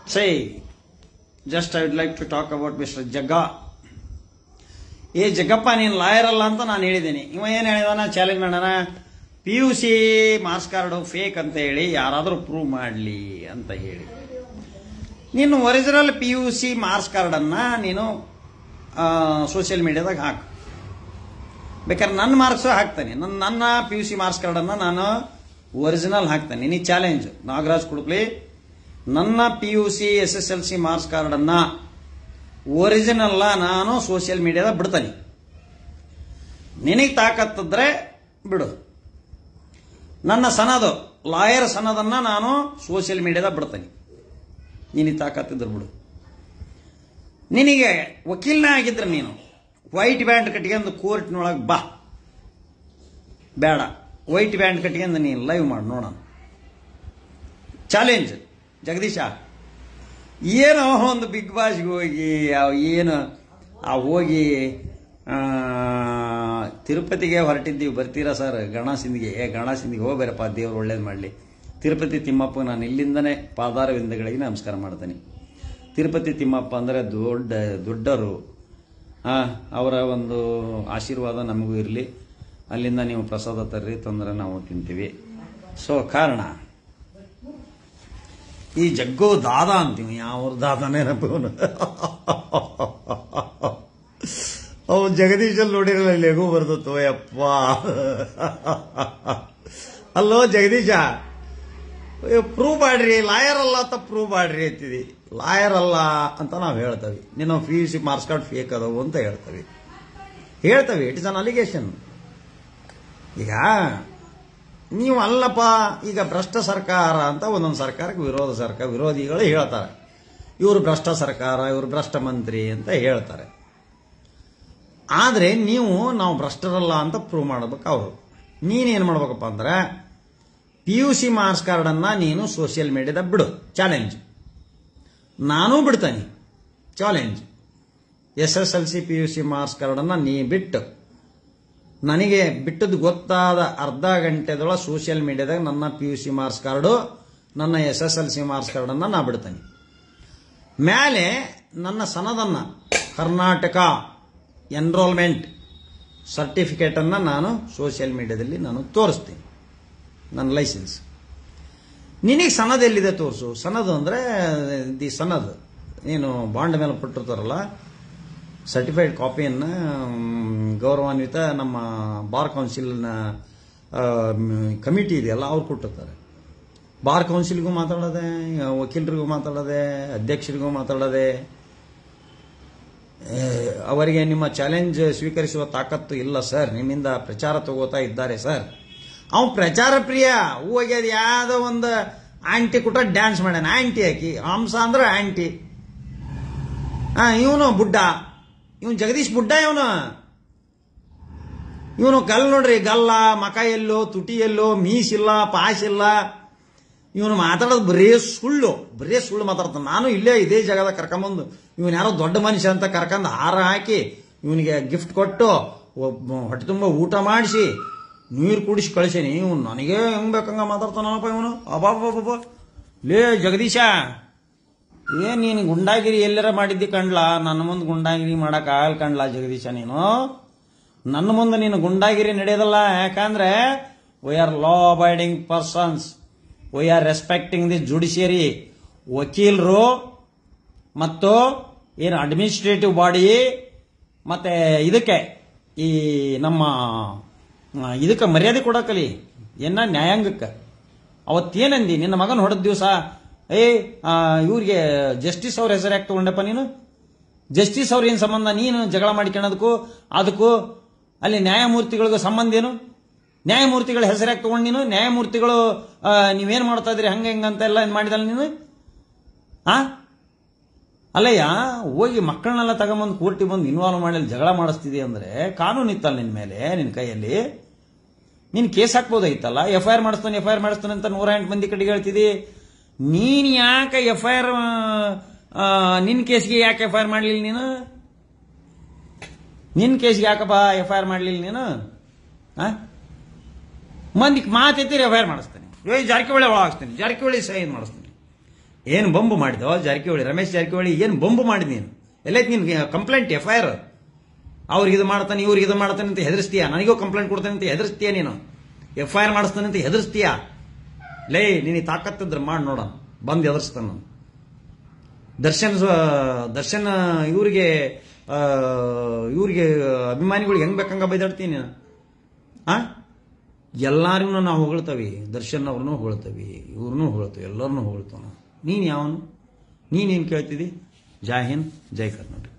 Say, just I would like to talk about Mr. Jagga. ಏ ಜಗ್ಗಪ್ಪ ನೀನು lawyer ಅಲ್ಲ ಅಂತ ನಾನು ಹೇಳಿದ್ದೀನಿ. ಇವ ಏನು ಹೇಳಿದಾನ, ಚಾಲೆಂಜ್ ಮಾಡೋಣ, PUC ಮಾರ್ಕ್ಸ್ ಕಾರ್ಡು ಫೇಕ್ ಅಂತ ಹೇಳಿ ಯಾರಾದರೂ ಪ್ರೂವ್ ಮಾಡಲಿ ಅಂತ ಹೇಳಿ. ನೀನು ಒರಿಜಿನಲ್ PUC ಮಾರ್ಕ್ಸ್ ಕಾರ್ಡನ್ನು ನೀನು ಸೋಷಿಯಲ್ ಮೀಡಿಯಾದಾಗ ಹಾಕು. ಬೇಕಾದ್ರೆ ನನ್ನ ಮಾರ್ಕ್ಸು ಹಾಕ್ತಾನೆ, ನನ್ನ PUC ಮಾರ್ಕ್ಸ್ ಕಾರ್ಡನ್ನು ನಾನು ಒರಿಜಿನಲ್ ಹಾಕ್ತಾನೆ. ನಿನಗೆ ಚಾಲೆಂಜ್, ನಾಗರಾಜ್ ಕುಡುಪ್ಲಿ, ನನ್ನ PUC SSLC ಮಾರ್ಕ್ಸ್ ಕಾರ್ಡನ್ನು ಒರಿಜಿನಲ್ ನಾನು ಸೋಷಿಯಲ್ ಮೀಡಿಯಾದಾಗ ಬಿಡ್ತಾನೆ. ನಿನಗೆ ತಾಕತ್ತಿದ್ರೆ ಬಿಡು. ನನ್ನ ಸನದು, ಲಾಯರ್ ಸನದನ್ನು ನಾನು ಸೋಷಿಯಲ್ ಮೀಡಿಯಾದಾಗ ಬಿಡ್ತಾನೆ. ನಿನಗೆ ತಾಕತ್ತಿದ್ರೆ ಬಿಡು. ನಿನಗೆ ವಕೀಲನ ಆಗಿದ್ರೆ ನೀನು ವೈಟ್ ಬ್ಯಾಂಡ್ ಕಟ್ಕೊಂಡು ಕೋರ್ಟ್ನೊಳಗೆ ಬಾ. ಬೇಡ, ವೈಟ್ ಬ್ಯಾಂಡ್ ಕಟ್ಕೊಂಡು ನೀನು ಲೈವ್ ಮಾಡಿ ನೋಡೋಣ. ಚಾಲೆಂಜ್ ಜಗದೀಶ. ಏನೋ ಒಂದು ಬಿಗ್ ಬಾಸ್ಗೆ ಹೋಗಿ ಏನು ಹೋಗಿ ತಿರುಪತಿಗೆ ಹೊರಟಿದ್ದೀವಿ, ಬರ್ತೀರಾ ಸರ್? ಗಣಾಸಿಂದಿಗೆ ಹೋಗ್ಬೇರಪ್ಪ, ದೇವ್ರು ಒಳ್ಳೇದು ಮಾಡಲಿ. ತಿರುಪತಿ ತಿಮ್ಮಪ್ಪ ನಾನು ಇಲ್ಲಿಂದನೇ ಪಾದಾರವಿಂದಗಳಿಗೆ ನಮಸ್ಕಾರ ಮಾಡ್ತೇನೆ. ತಿರುಪತಿ ತಿಮ್ಮಪ್ಪ ಅಂದರೆ ದೊಡ್ಡರು, ಅವರ ಒಂದು ಆಶೀರ್ವಾದ ನಮಗೂ ಇರಲಿ. ಅಲ್ಲಿಂದ ನೀವು ಪ್ರಸಾದ ತರ್ರಿ, ತೊಂದರೆ ನಾವು ತಿಂತೀವಿ. ಸೊ ಕಾರಣ ಈ ಜಗ್ಗು ದಾದ ಅಂತೀವಿ. ಯಾವ ದಾದನೇನಪ್ಪ ಅವನು? ಅವು ಜಗದೀಶಲ್ಲಿ ನೋಡಿರಲ್ಲ, ಲೆಗು ಬರ್ದತ್ತು ಯಪ್ಪ. ಅಲ್ಲೋ ಜಗದೀಶ, ಪ್ರೂವ್ ಮಾಡ್ರಿ, ಲಾಯರ್ ಅಲ್ಲ ಅಂತ ಪ್ರೂವ್ ಮಾಡ್ರಿ ಅಂತಿದಿ. ಲಾಯರ್ ಅಲ್ಲ ಅಂತ ನಾವು ಹೇಳ್ತೇವೆ. ನಿನ್ನ PUC ಮಾರ್ಕ್ಸ್ ಕಾರ್ಡ್ ಫೇಕ್ ಅದವು ಅಂತ ಹೇಳ್ತೇವೆ. It is an allegation. ಈಗ ನೀವು ಅಲ್ಲಪ್ಪ, ಈಗ ಭ್ರಷ್ಟ ಸರ್ಕಾರ ಅಂತ ಒಂದೊಂದು ಸರ್ಕಾರಕ್ಕೆ ವಿರೋಧಿಗಳು ಹೇಳ್ತಾರೆ. ಇವರು ಭ್ರಷ್ಟ ಸರ್ಕಾರ, ಇವರು ಭ್ರಷ್ಟ ಮಂತ್ರಿ ಅಂತ ಹೇಳ್ತಾರೆ. ಆದರೆ ನಾವು ಭ್ರಷ್ಟರಲ್ಲ ಅಂತ ಪ್ರೂವ್ ಮಾಡಬೇಕು. ಅವರು ನೀನೇನು ಮಾಡ್ಬೇಕಪ್ಪ ಅಂದ್ರೆ, PUC ಮಾರ್ಕ್ಸ್ ಕಾರ್ಡನ್ನು ನೀನು ಸೋಷಿಯಲ್ ಮೀಡಿಯಾದಾಗ ಬಿಡು. ಚಾಲೆಂಜ್. ನಾನೂ ಬಿಡ್ತಾನೆ, ಚಾಲೆಂಜ್. SSLC PUC ಮಾರ್ಕ್ಸ್ ಕಾರ್ಡನ್ನು ನೀ ಬಿಟ್ಟು, ನನಗೆ ಬಿಟ್ಟದ್ದು ಗೊತ್ತಾದ ಅರ್ಧ ಗಂಟೆದೊಳಗೆ ಸೋಷಿಯಲ್ ಮೀಡಿಯಾದಾಗ ನನ್ನ PUC ಮಾರ್ಕ್ಸ್ ಕಾರ್ಡು, ನನ್ನ SSLC ಮಾರ್ಕ್ಸ್ ಕಾರ್ಡನ್ನು ನಾ ಬಿಡ್ತೇನೆ. ಮೇಲೆ ನನ್ನ ಸನದನ್ನು, ಕರ್ನಾಟಕ ಎನ್ರೋಲ್ಮೆಂಟ್ ಸರ್ಟಿಫಿಕೇಟನ್ನು ನಾನು ಸೋಷಿಯಲ್ ಮೀಡಿಯಾದಲ್ಲಿ ನಾನು ತೋರಿಸ್ತೀನಿ, ನನ್ನ ಲೈಸೆನ್ಸ್. ನಿನಗೆ ಸನದ್ ಎಲ್ಲಿದೆ ತೋರಿಸು. ಸನದು ಅಂದರೆ ಸನದ್ ನೀನು ಬಾಂಡ್ ಮೇಲೆ ಕೊಟ್ಟಿರ್ತಾರಲ್ಲ, ಸರ್ಟಿಫೈಡ್ ಕಾಪಿಯನ್ನು ಗೌರವಾನ್ವಿತ ನಮ್ಮ ಬಾರ್ ಕೌನ್ಸಿಲ್ನ ಕಮಿಟಿ ಇದೆಯಲ್ಲ, ಅವ್ರು ಕೊಟ್ಟಿರ್ತಾರೆ. ಬಾರ್ ಕೌನ್ಸಿಲ್ಗೂ ಮಾತಾಡೋದೆ, ವಕೀಲರಿಗೂ ಮಾತಾಡೋದೆ, ಅಧ್ಯಕ್ಷರಿಗೂ ಮಾತಾಡೋದೆ. ಅವರಿಗೆ ನಿಮ್ಮ ಚಾಲೆಂಜ್ ಸ್ವೀಕರಿಸುವ ತಾಕತ್ತು ಇಲ್ಲ ಸರ್, ನಿಮ್ಮಿಂದ ಪ್ರಚಾರ ತಗೋತಾ ಇದ್ದಾರೆ ಸರ್. ಅವ್ನು ಪ್ರಚಾರ ಪ್ರಿಯ. ಹೋಗ್ಯದ ಯಾವುದೋ ಒಂದು ಆಂಟಿ ಕೂಟ ಡ್ಯಾನ್ಸ್ ಮಾಡ್ಯಾನ, ಆಂಟಿ ಹಾಕಿ. ಹಂಸ ಅಂದ್ರೆ ಆಂಟಿ. ಇವನು ಬುಡ್ಡ, ಇವನು ಜಗದೀಶ್ ಬುಡ್ಡ. ಇವನು ಗಲ್ ನೋಡ್ರಿ, ಗಲ್ಲ, ಮಕ ಎಲ್ಲೋ, ತುಟಿ ಎಲ್ಲೋ, ಮೀಸಿಲ್ಲ, ಪಾಸಿಲ್ಲ. ಇವನು ಮಾತಾಡೋದು ಬರೇ ಸುಳ್ಳು ಮಾತಾಡ್ತಾನೆ. ನಾನು ಇದೇ ಜಾಗದಾಗ ಕರ್ಕೊಂಬಂದು ಇವನು ಯಾರೋ ದೊಡ್ಡ ಮನುಷ್ಯ ಅಂತ ಕರ್ಕೊಂಡು ಹಾರ ಹಾಕಿ ಇವನಿಗೆ ಗಿಫ್ಟ್ ಕೊಟ್ಟು ಹೊಟ್ಟೆ ತುಂಬ ಊಟ ಮಾಡಿಸಿ ನೀರು ಕುಡಿಸಿ ಕಳಿಸೀನಿ. ಇವನು ನನಗೆ ಹೆಂಗ್ ಬೇಕಂಗ ಮಾತಾಡ್ತಾನಪ್ಪ ಇವನು. ಅಬ್ಬಬ್ಬಬ್ಬ. ಲೇ ಜಗದೀಶ, ಏನ್ ನೀನು ಗುಂಡಾಗಿರಿ ಎಲ್ಲರ ಮಾಡಿದ್ದಿ ಕಂಡ್ಲಾ? ನನ್ನ ಮುಂದೆ ಗುಂಡಾಗಿರಿ ಮಾಡಕ್ ಆಗಲ್ ಕಂಡ್ಲಾ ಜಗದೀಶ. ನೀನು ನನ್ನ ಮುಂದೆ ನೀನು ಗುಂಡಾಗಿರಿ ನಡೆಯೋದಲ್ಲ. ಯಾಕಂದ್ರೆ we are law abiding persons, we are respecting the judiciary. ವಕೀಲರು ಮತ್ತು ಏನು ಅಡ್ಮಿನಿಸ್ಟ್ರೇಟಿವ್ ಬಾಡಿ, ಮತ್ತೆ ಇದಕ್ಕೆ ಈ ನಮ್ಮ ಇದಕ್ಕೆ ಮರ್ಯಾದೆ ಕೊಡಕಲಿ, ನ್ಯಾಯಾಂಗಕ್ಕೆ. ಅವತ್ತೇನಂದಿ? ನಿನ್ನ ಮಗನ ಹೊಡೆದ ದಿವಸ ಇವ್ರಿಗೆ ಜಸ್ಟಿಸ್ ಅವ್ರ ಹೆಸರು ಯಾಕೆ ತಗೊಂಡಪ್ಪ ನೀನು? ಜಸ್ಟಿಸ್ ಅವ್ರ ಏನ್ ಸಂಬಂಧ? ನೀನು ಜಗಳ ಮಾಡಿಕೊಳ್ಳೋದಕ್ಕೂ ಅದಕ್ಕೂ ಅಲ್ಲಿ ನ್ಯಾಯಮೂರ್ತಿಗಳಿಗೂ ಸಂಬಂಧ ಏನು? ನ್ಯಾಯಮೂರ್ತಿಗಳ ಹೆಸರು ಯಾಕೆ ತಗೊಂಡು ನೀನು? ನ್ಯಾಯಮೂರ್ತಿಗಳು ನೀವೇನು ಮಾಡ್ತಾ ಇದ್ರಿ ಹಂಗೆ ಹೆಂಗಂತೆಲ್ಲ ಏನು ಮಾಡಿದಲ್ಲ ನೀನು? ಅಲ್ಲಯ್ಯ, ಹೋಗಿ ಮಕ್ಕಳನ್ನೆಲ್ಲ ತಗೊಂಬಂದು ಕೋರ್ಟಿಗೆ ಬಂದು ಇನ್ವಾಲ್ವ್ ಮಾಡಿ ಜಗಳ ಮಾಡಿಸ್ತಿದೆ ಅಂದ್ರೆ ಕಾನೂನು ಇತ್ತಲ್ಲ ನಿನ್ನ ಮೇಲೆ, ನಿನ್ನ ಕೈಯಲ್ಲಿ. ನೀನು ಕೇಸ್ ಹಾಕ್ಬೋದಾಗಿತ್ತಲ್ಲ. FIR ಮಾಡಿಸ್ತಾನೆ ಅಂತ 108 ಮಂದಿ ಕಡೆಗೆ ಹೇಳ್ತಿದ್ದಿ. ನೀನು ಯಾಕೆ FIR, ನಿನ್ನ ಕೇಸ್ಗೆ ಯಾಕೆ FIR ಮಾಡಲಿಲ್ಲ ನೀನು? ನಿನ್ನ ಕೇಸ್ಗೆ ಯಾಕಪ್ಪ FIR ಮಾಡಲಿಲ್ಲ ನೀನು? ಮಂದಿಗೆ ಮಾತೆತ್ತೀರಿ FIR ಮಾಡಿಸ್ತಾನೆ. ಜಾರಕಿಹೊಳಿ ಒಳಗಾಗ್ತಾನೆ, ಜಾರಕಿಹೊಳಿ ಸಹಿ ಮಾಡಿಸ್ತಾನೆ. ಏನು ಬಂಬು ಮಾಡಿದೋ ಜಾರಕಿಹೊಳಿ, ರಮೇಶ್ ಜಾರಕಿಹೊಳಿ ಏನು ಬಂಬು ಮಾಡಿದ್ ನೀನು? ಎಲ್ಲೈತಿ ನಿನ್ಗೆ ಕಂಪ್ಲೇಂಟ್, FIR? ಅವ್ರಿಗೆ ಇದು ಮಾಡ್ತಾನೆ, ಇವ್ರಿಗೆ ಇದು ಮಾಡ್ತಾನೆ ಅಂತ ಹೆದರ್ಸ್ತೀಯಾ? ನನಗೂ ಕಂಪ್ಲೇಂಟ್ ಕೊಡ್ತಾನೆ ಅಂತ ಹೆದರ್ಸ್ತೀಯ ನೀನು? FIR ಮಾಡಿಸ್ತಾನೆ ಅಂತ ಹೆದರ್ಸ್ತೀಯಾ? ಲೇ, ನೀನು ತಾಕತ್ತಿದ್ರೆ ಮಾಡಿ ನೋಡ, ಬಂದು ಎದುರಿಸ್ತಾನ. ದರ್ಶನ್ ಇವ್ರಿಗೆ ಅಭಿಮಾನಿಗಳಿಗೆ ಹೆಂಗ್ ಬೇಕಂಗ ಬೈದಾಡ್ತೀನಿ ನೀನು. ಎಲ್ಲಾರಿಗೂ ನಾವು ಹೊಗಳ್ತವಿ, ದರ್ಶನ್ ಅವ್ರನ್ನೂ ಹೊಗಳ್ತವಿ, ಇವ್ರನ್ನೂ ಹೊಗಳ್ತವಿ, ಎಲ್ಲರನ್ನೂ ಹೊಗಳ್ತಾವ. ನೀನು ಯಾವನು? ನೀನೇನು ಕೇಳ್ತಿದ್ದಿ? ಜೈ ಹಿಂದ್, ಜೈ ಕರ್ನಾಟಕ.